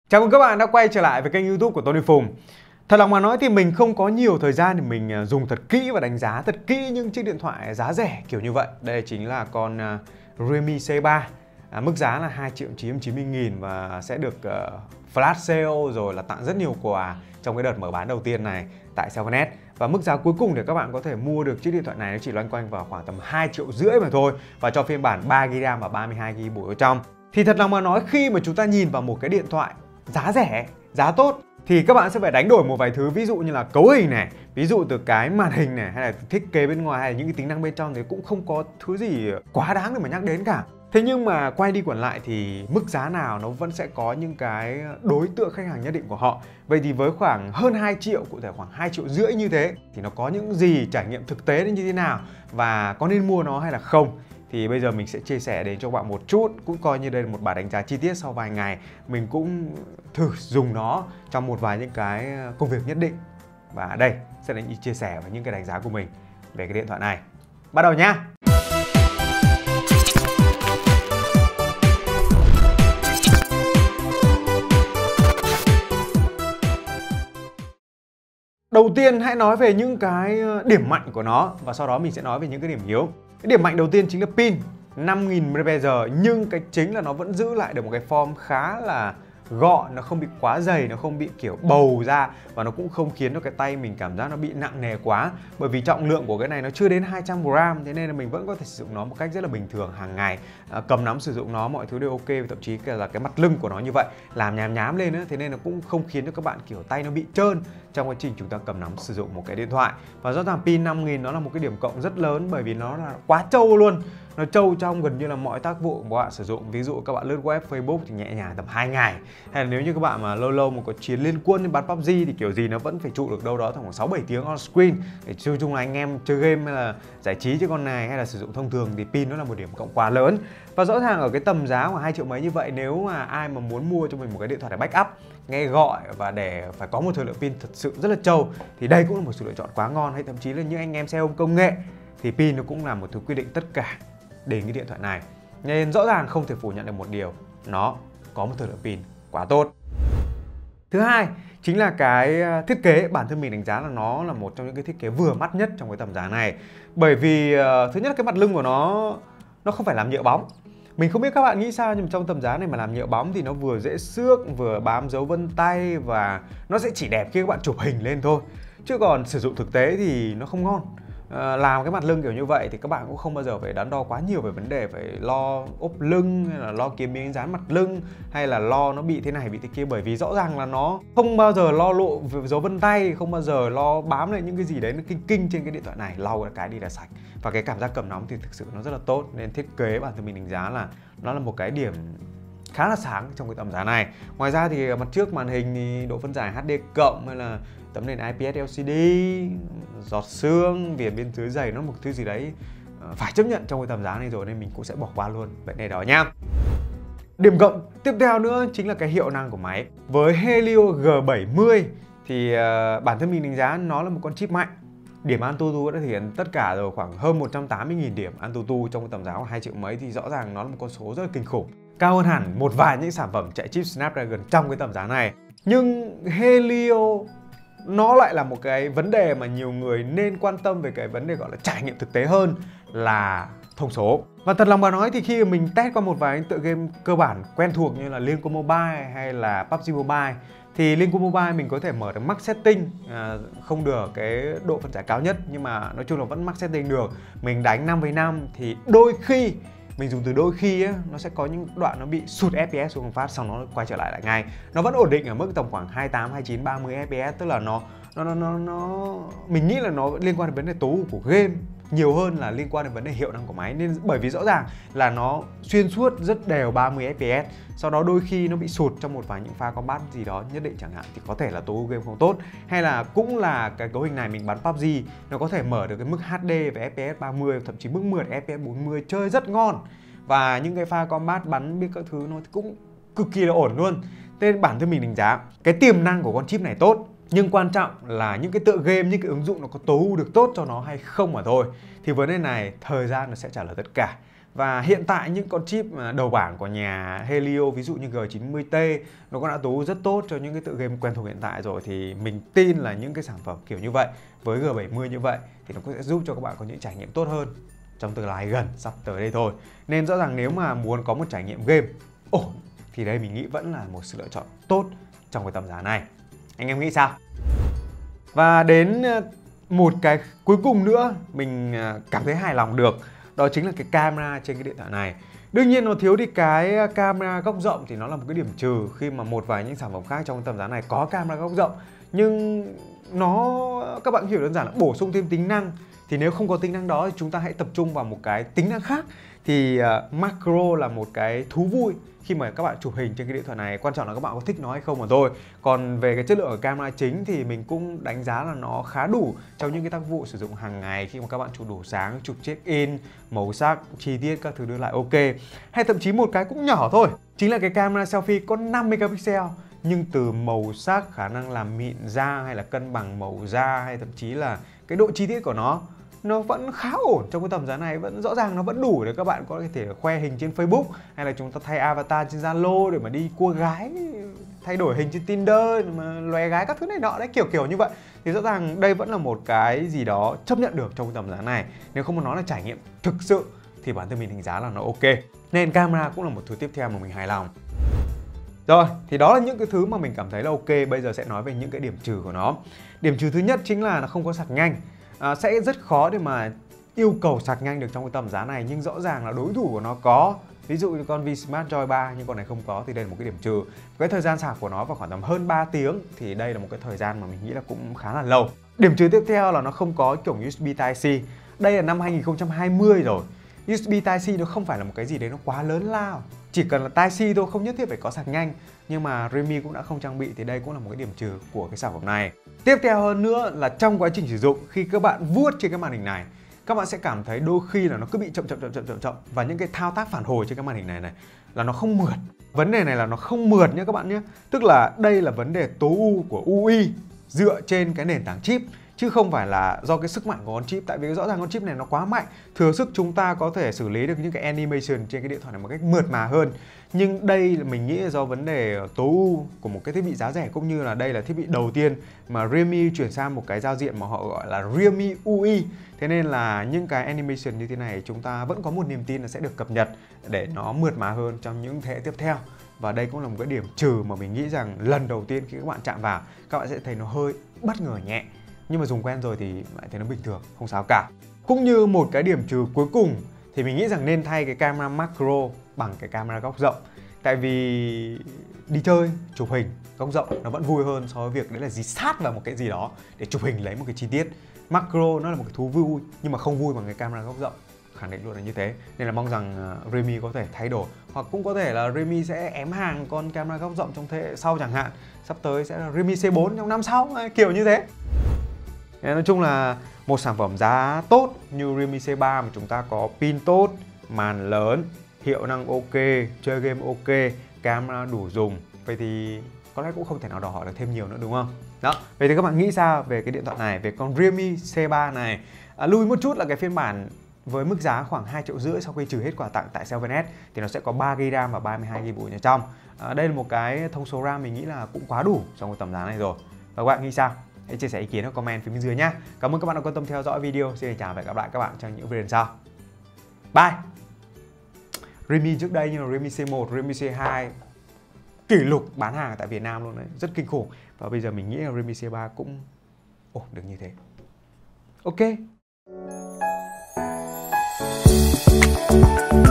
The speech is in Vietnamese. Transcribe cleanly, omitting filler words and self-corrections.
Chào mừng các bạn đã quay trở lại với kênh YouTube của Tony Phùng. Thật lòng mà nói thì mình không có nhiều thời gian để mình dùng thật kỹ và đánh giá thật kỹ những chiếc điện thoại giá rẻ kiểu như vậy. Đây chính là con Realme C3. Mức giá là 2.990.000 và sẽ được flash sale rồi là tặng rất nhiều quà trong cái đợt mở bán đầu tiên này tại 7S. Và mức giá cuối cùng để các bạn có thể mua được chiếc điện thoại này nó chỉ loanh quanh vào khoảng tầm 2,5 triệu mà thôi. Và cho phiên bản 3GB RAM và 32GB bộ ở trong. Thì thật lòng mà nói, khi mà chúng ta nhìn vào một cái điện thoại giá rẻ, giá tốt thì các bạn sẽ phải đánh đổi một vài thứ, ví dụ như là cấu hình này, ví dụ từ cái màn hình này, hay là thiết kế bên ngoài, hay là những cái tính năng bên trong thì cũng không có thứ gì quá đáng để mà nhắc đến cả. Thế nhưng mà quay đi quẩn lại thì mức giá nào nó vẫn sẽ có những cái đối tượng khách hàng nhất định của họ. Vậy thì với khoảng hơn 2 triệu, cụ thể khoảng 2,5 triệu như thế, thì nó có những gì, trải nghiệm thực tế như thế nào, và có nên mua nó hay là không? Thì bây giờ mình sẽ chia sẻ đến cho các bạn một chút, cũng coi như đây là một bài đánh giá chi tiết sau vài ngày. Mình cũng thử dùng nó trong một vài những cái công việc nhất định. Và đây sẽ là những chia sẻ và những cái đánh giá của mình về cái điện thoại này. Bắt đầu nhá! Đầu tiên hãy nói về những cái điểm mạnh của nó và sau đó mình sẽ nói về những cái điểm yếu. Cái điểm mạnh đầu tiên chính là pin 5000 mAh, nhưng cái chính là nó vẫn giữ lại được một cái form khá là gọn, nó không bị quá dày, nó không bị kiểu bầu ra và nó cũng không khiến cho cái tay mình cảm giác nó bị nặng nề quá. Bởi vì trọng lượng của cái này nó chưa đến 200g, thế nên là mình vẫn có thể sử dụng nó một cách rất là bình thường hàng ngày. Cầm nắm sử dụng nó mọi thứ đều ok, thậm chí là cái mặt lưng của nó như vậy làm nhám nhám lên nữa, thế nên nó cũng không khiến cho các bạn kiểu tay nó bị trơn trong quá trình chúng ta cầm nắm sử dụng một cái điện thoại. Và rõ ràng pin 5000 nó là một cái điểm cộng rất lớn, bởi vì nó là quá trâu luôn. Nó trâu trong gần như là mọi tác vụ của các bạn sử dụng. Ví dụ các bạn lướt web Facebook thì nhẹ nhàng tầm 2 ngày. Hay là nếu như các bạn mà lâu lâu mà có chiến liên quân đến bắn PUBG thì kiểu gì nó vẫn phải trụ được đâu đó khoảng 6-7 tiếng on screen. Để chung chung là anh em chơi game hay là giải trí cho con này, hay là sử dụng thông thường thì pin nó là một điểm cộng quá lớn. Và rõ ràng ở cái tầm giá khoảng 2 triệu mấy như vậy, nếu mà ai mà muốn mua cho mình một cái điện thoại để backup, nghe gọi và để phải có một thời lượng pin thật sự rất là trâu, thì đây cũng là một sự lựa chọn quá ngon. Hay thậm chí là những anh em xe ôm công nghệ thì pin nó cũng là một thứ quyết định tất cả đến cái điện thoại này. Nên rõ ràng không thể phủ nhận được một điều, nó có một thời lượng pin quá tốt. Thứ hai chính là cái thiết kế. Bản thân mình đánh giá là nó là một trong những cái thiết kế vừa mắt nhất trong cái tầm giá này. Bởi vì thứ nhất là cái mặt lưng của nó không phải làm nhựa bóng. Mình không biết các bạn nghĩ sao, nhưng mà trong tầm giá này mà làm nhựa bóng thì nó vừa dễ xước, vừa bám dấu vân tay, và nó sẽ chỉ đẹp khi các bạn chụp hình lên thôi. Chứ còn sử dụng thực tế thì nó không ngon. Làm cái mặt lưng kiểu như vậy thì các bạn cũng không bao giờ phải đắn đo quá nhiều về vấn đề phải lo ốp lưng, hay là lo kiếm miếng dán mặt lưng, hay là lo nó bị thế này bị thế kia. Bởi vì rõ ràng là nó không bao giờ lo lộ dấu vân tay, không bao giờ lo bám lại những cái gì đấy nó kinh kinh trên cái điện thoại này. Lau cái đi là sạch. Và cái cảm giác cầm nắm thì thực sự nó rất là tốt. Nên thiết kế bản thân mình đánh giá là nó là một cái điểm khá là sáng trong cái tầm giá này. Ngoài ra thì mặt trước màn hình thì độ phân giải HD cộng, hay là tấm nền IPS LCD, giọt sương, viền bên dưới dày, nó một thứ gì đấy phải chấp nhận trong cái tầm giá này rồi, nên mình cũng sẽ bỏ qua luôn vậy này đó nhá. Điểm cộng tiếp theo nữa chính là cái hiệu năng của máy. Với Helio G70 thì bản thân mình đánh giá nó là một con chip mạnh. Điểm Antutu đã thể hiện tất cả rồi, khoảng hơn 180.000 điểm Antutu trong cái tầm giá của 2 triệu mấy, thì rõ ràng nó là một con số rất là kinh khủng. Cao hơn hẳn một vài những sản phẩm chạy chip Snapdragon trong cái tầm giá này. Nhưng Helio nó lại là một cái vấn đề mà nhiều người nên quan tâm về cái vấn đề gọi là trải nghiệm thực tế hơn là thông số. Và thật lòng mà nói thì khi mình test qua một vài tựa game cơ bản quen thuộc như là Liên Quân Mobile hay là PUBG Mobile, thì Liên Quân Mobile mình có thể mở được max setting, không được cái độ phân giải cao nhất, nhưng mà nói chung là vẫn max setting được. Mình đánh 5v5 thì đôi khi, mình dùng từ đôi khi ấy, nó sẽ có những đoạn nó bị sụt FPS xuống một phát, xong nó quay trở lại ngay. Nó vẫn ổn định ở mức tầm khoảng 28, 29, 30 FPS, tức là nó mình nghĩ là nó liên quan đến vấn đề tối ưu của game nhiều hơn là liên quan đến vấn đề hiệu năng của máy. Nên bởi vì rõ ràng là nó xuyên suốt rất đều 30 FPS, sau đó đôi khi nó bị sụt trong một vài những pha combat gì đó nhất định chẳng hạn, thì có thể là tối ưu game không tốt, hay là cũng là cái cấu hình này mình bắn PUBG nó có thể mở được cái mức HD và FPS 30, thậm chí mức 10 FPS 40 chơi rất ngon, và những cái pha combat bắn biết các thứ nó cũng cực kỳ là ổn luôn. Nên bản thân mình đánh giá cái tiềm năng của con chip này tốt, nhưng quan trọng là những cái tựa game, những cái ứng dụng nó có tối ưu được tốt cho nó hay không mà thôi. Thì vấn đề này thời gian nó sẽ trả lời tất cả. Và hiện tại những con chip đầu bảng của nhà Helio ví dụ như G90T nó cũng đã tối ưu rất tốt cho những cái tựa game quen thuộc hiện tại rồi, thì mình tin là những cái sản phẩm kiểu như vậy với G70 như vậy thì nó cũng sẽ giúp cho các bạn có những trải nghiệm tốt hơn trong tương lai gần sắp tới đây thôi. Nên rõ ràng nếu mà muốn có một trải nghiệm game ổn thì đây mình nghĩ vẫn là một sự lựa chọn tốt trong cái tầm giá này. Anh em nghĩ sao? Và đến một cái cuối cùng nữa mình cảm thấy hài lòng được, đó chính là cái camera trên cái điện thoại này. Đương nhiên nó thiếu đi cái camera góc rộng thì nó là một cái điểm trừ khi mà một vài những sản phẩm khác trong tầm giá này có camera góc rộng, nhưng các bạn hiểu đơn giản là bổ sung thêm tính năng. Thì nếu không có tính năng đó thì chúng ta hãy tập trung vào một cái tính năng khác. Thì macro là một cái thú vui khi mà các bạn chụp hình trên cái điện thoại này, quan trọng là các bạn có thích nó hay không mà thôi. Còn về cái chất lượng ở camera chính thì mình cũng đánh giá là nó khá đủ trong những cái tác vụ sử dụng hàng ngày, khi mà các bạn chụp đủ sáng, chụp check-in, màu sắc, chi tiết các thứ đưa lại ok. Hay thậm chí một cái cũng nhỏ thôi, chính là cái camera selfie có 5 megapixel, nhưng từ màu sắc, khả năng làm mịn da hay là cân bằng màu da hay thậm chí là cái độ chi tiết của nó vẫn khá ổn trong cái tầm giá này, vẫn rõ ràng nó vẫn đủ để các bạn có thể khoe hình trên Facebook, hay là chúng ta thay avatar trên Zalo để mà đi cua gái, thay đổi hình trên Tinder để mà lòe gái các thứ này nọ đấy, kiểu như vậy. Thì rõ ràng đây vẫn là một cái gì đó chấp nhận được trong cái tầm giá này. Nếu không muốn nói là trải nghiệm thực sự thì bản thân mình đánh giá là nó ok. Nên camera cũng là một thứ tiếp theo mà mình hài lòng. Rồi, thì đó là những cái thứ mà mình cảm thấy là ok. Bây giờ sẽ nói về những cái điểm trừ của nó. Điểm trừ thứ nhất chính là nó không có sạc nhanh. Sẽ rất khó để mà yêu cầu sạc nhanh được trong cái tầm giá này, nhưng rõ ràng là đối thủ của nó có. Ví dụ như con V-Smart Joy 3 nhưng con này không có thì đây là một cái điểm trừ. Cái thời gian sạc của nó vào khoảng tầm hơn 3 tiếng thì đây là một cái thời gian mà mình nghĩ là cũng khá là lâu. Điểm trừ tiếp theo là nó không có cổng USB Type-C. Đây là năm 2020 rồi. USB Type-C nó không phải là một cái gì đấy nó quá lớn lao. Chỉ cần là Type-C thôi, không nhất thiết phải có sạc nhanh. Nhưng mà Realme cũng đã không trang bị thì đây cũng là một cái điểm trừ của cái sản phẩm này. Tiếp theo hơn nữa là trong quá trình sử dụng, khi các bạn vuốt trên cái màn hình này, các bạn sẽ cảm thấy đôi khi là nó cứ bị chậm. Và những cái thao tác phản hồi trên cái màn hình này là nó không mượt. Vấn đề này là nó không mượt nhé các bạn nhé. Tức là đây là vấn đề tối ưu của UI dựa trên cái nền tảng chip, chứ không phải là do cái sức mạnh của con chip. Tại vì rõ ràng con chip này nó quá mạnh, thừa sức chúng ta có thể xử lý được những cái animation trên cái điện thoại này một cách mượt mà hơn. Nhưng đây là mình nghĩ là do vấn đề tối ưu của một cái thiết bị giá rẻ, cũng như là đây là thiết bị đầu tiên mà Realme chuyển sang một cái giao diện mà họ gọi là Realme UI. Thế nên là những cái animation như thế này chúng ta vẫn có một niềm tin là sẽ được cập nhật để nó mượt mà hơn trong những thế hệ tiếp theo. Và đây cũng là một cái điểm trừ mà mình nghĩ rằng lần đầu tiên khi các bạn chạm vào, các bạn sẽ thấy nó hơi bất ngờ nhẹ. Nhưng mà dùng quen rồi thì lại thấy nó bình thường, không sao cả. Cũng như một cái điểm trừ cuối cùng thì mình nghĩ rằng nên thay cái camera macro bằng cái camera góc rộng. Tại vì đi chơi, chụp hình góc rộng nó vẫn vui hơn so với việc đấy là dí sát vào một cái gì đó để chụp hình lấy một cái chi tiết. Macro nó là một cái thú vui nhưng mà không vui bằng cái camera góc rộng. Khẳng định luôn là như thế. Nên là mong rằng Realme có thể thay đổi. Hoặc cũng có thể là Realme sẽ ém hàng con camera góc rộng trong thế hệ sau chẳng hạn. Sắp tới sẽ là Realme C4 trong năm sau, kiểu như thế. Nói chung là một sản phẩm giá tốt như Realme C3 mà chúng ta có pin tốt, màn lớn, hiệu năng ok, chơi game ok, camera đủ dùng. Vậy thì có lẽ cũng không thể nào đòi hỏi được thêm nhiều nữa đúng không? Đó, vậy thì các bạn nghĩ sao về cái điện thoại này, về con Realme C3 này? Lưu ý một chút là cái phiên bản với mức giá khoảng 2,5 triệu sau khi trừ hết quà tặng tại 7S thì nó sẽ có 3GB RAM và 32GB bộ nhớ trong. Đây là một cái thông số RAM mình nghĩ là cũng quá đủ trong cái tầm giá này rồi. Và các bạn nghĩ sao? Hãy chia sẻ ý kiến ở comment phía bên dưới nhé. Cảm ơn các bạn đã quan tâm theo dõi video. Xin chào và hẹn gặp lại các bạn trong những video sau. Bye! Realme trước đây như là Realme C1, Realme C2 kỷ lục bán hàng tại Việt Nam luôn đấy, rất kinh khủng. Và bây giờ mình nghĩ là Realme C3 cũng ổn được như thế. Ok.